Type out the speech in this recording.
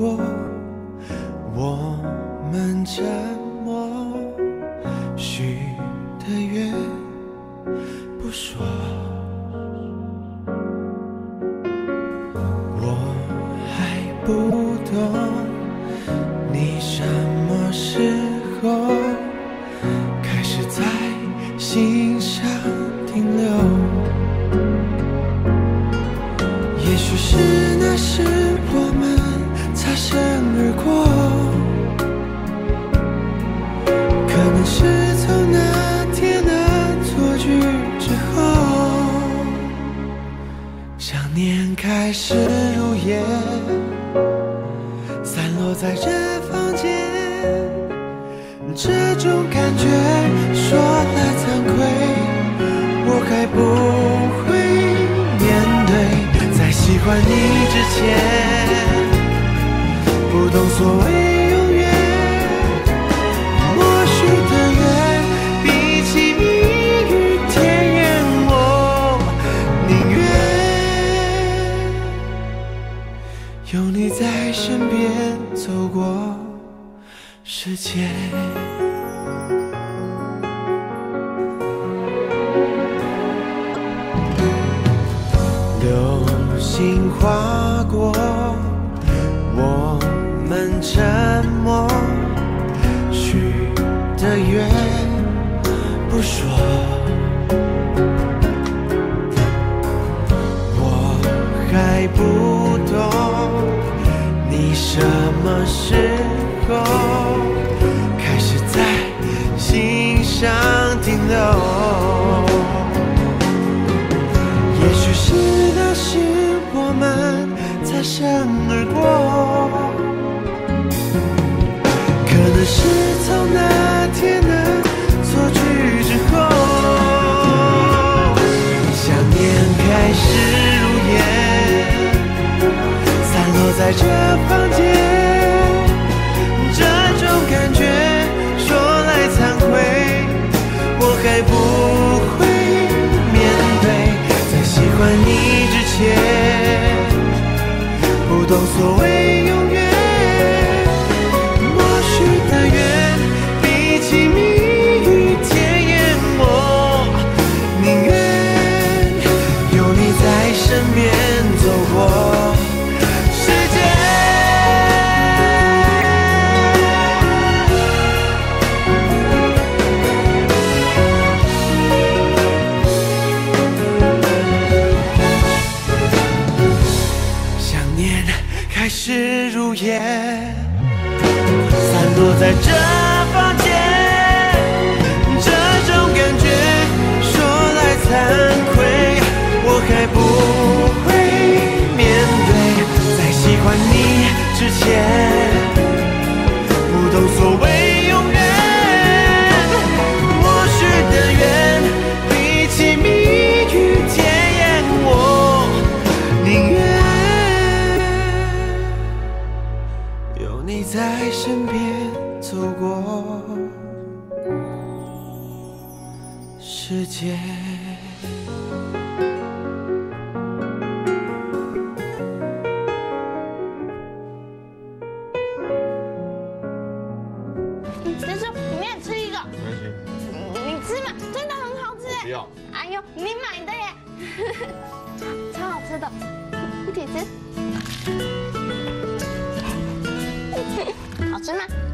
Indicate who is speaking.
Speaker 1: 过，我们沉默，许的愿不说。我还不懂你什么时候开始在心上停留。也许是那时我们擦身而过，可能是从那天的错觉之后，想念开始如烟，散落在这房间。这种感觉说来惭愧，我还不会面对。在喜欢你之前，不懂所谓永远。默许的愿，比起蜜语甜言，我宁愿有你在身边走过世界。流星划过，我们沉默，许的愿不说。我还不懂你什么时候开始在心上停留。也许是那时我们擦身而过，可能是从那天的错觉之后，想念开始如烟，散落在这房间。这种感觉说来惭愧，我还不会面对。喜欢你之前，不懂所谓永远。默许的愿，比起蜜语甜言，我宁愿有你在身边走过世界。开始如烟，散落在这房间。这种感觉说来惭愧，我还不会面对。在喜欢你之前，不懂所谓永远。默许的愿，比起蜜语甜言，我宁愿有你在身边走过世界。
Speaker 2: 先生，你也吃一个。你吃嘛，真的很好吃哎。
Speaker 3: 不要。
Speaker 2: 哎呦，你买的耶，超好吃的，一起吃。好吃吗？